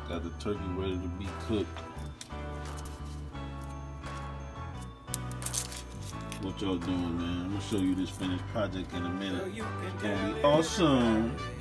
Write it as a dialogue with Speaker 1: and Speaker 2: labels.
Speaker 1: Got the turkey ready to be cooked. What y'all doing, man? I'm gonna show you this finished project in a minute. It's gonna be awesome.